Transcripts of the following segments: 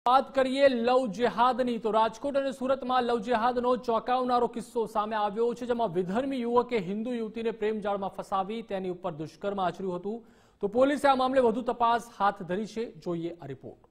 વાત કરીએ લવ જેહાદની તો રાજકોટ અને સુરતમાં લવ જેહાદનો ચોંકાવનારો કિસ્સો સામે આવ્યો છે, જેમાં વિધર્મી યુવકે હિન્દુ યુવતીને પ્રેમજાળમાં ફસાવી તેની ઉપર દુષ્કર્મ આચર્યું હતું। તો પોલીસે આ મામલે વધુ તપાસ હાથ ધરી છે। જોઈએ આ રિપોર્ટ।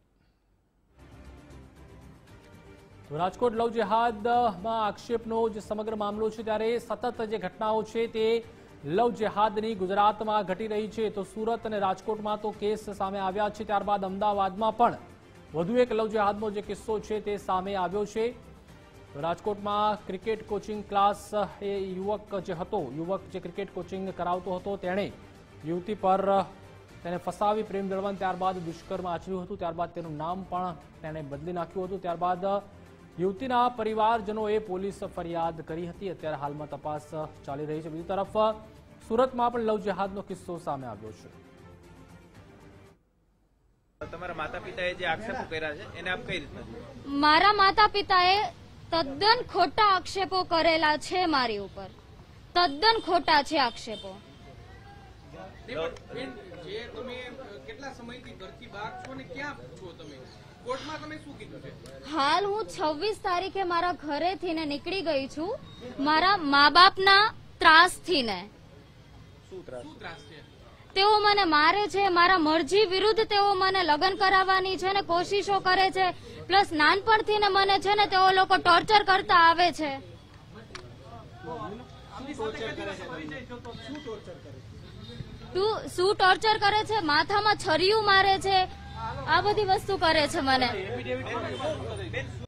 તો રાજકોટ લવ જેહાદમાં આક્ષેપનો જે સમગ્ર મામલો છે, ત્યારે સતત જે ઘટનાઓ છે તે લવ જેહાદની ગુજરાતમાં ઘટી રહી છે। તો સુરત અને રાજકોટમાં તો કેસ સામે આવ્યા છે, ત્યારબાદ અમદાવાદમાં પણ વધુ એક લવ જેહાદનો જે કિસ્સો છે તે સામે આવ્યો છે। રાજકોટમાં ક્રિકેટ કોચિંગ ક્લાસ એ યુવક જે ક્રિકેટ કોચિંગ કરાવતો હતો તેણે યુવતી પર તેને ફસાવી પ્રેમ જળવાન ત્યારબાદ દુષ્કર્મ આચર્યું હતું। ત્યારબાદ તેનું નામ પણ તેણે બદલી નાખ્યું હતું। ત્યારબાદ યુવતીના પરિવારજનોએ પોલીસ ફરિયાદ કરી હતી। અત્યારે હાલમાં તપાસ ચાલી રહી છે। બીજી તરફ સુરતમાં પણ લવ જેહાદનો કિસ્સો સામે આવ્યો છે। તમારા માતા પિતાએ જે આક્ષેપો કર્યા છે એને આપ કઈ રીતના જુઓ? મારા માતા પિતાએ તદ્દન ખોટા આક્ષેપો કરેલા છે મારી ઉપર, તદ્દન ખોટા છે આક્ષેપો। જે તમે કેટલા સમયથી ઘરથી બહાર છો ને ક્યાં છો તમે? કોર્ટમાં તમે શું કીધું છે? હાલ હું 26 તારીખે મારા ઘરેથી ને નીકળી ગઈ છું, મારા મા બાપના ત્રાસથી ને। શું ત્રાસ છે? તેઓ મને મારે છે, મારા મરજી વિરુદ્ધ તેઓ મને લગ્ન કરાવવાની છે ને કોશિશો કરે છે, પ્લસ નાનપણથી ને મને છે ને તેઓ લોકો ટોર્ચર કરતા આવે છે। શું ટોર્ચર કરે છે? માથામાં છરીયું મારે છે, આ બધી વસ્તુ કરે છે મને।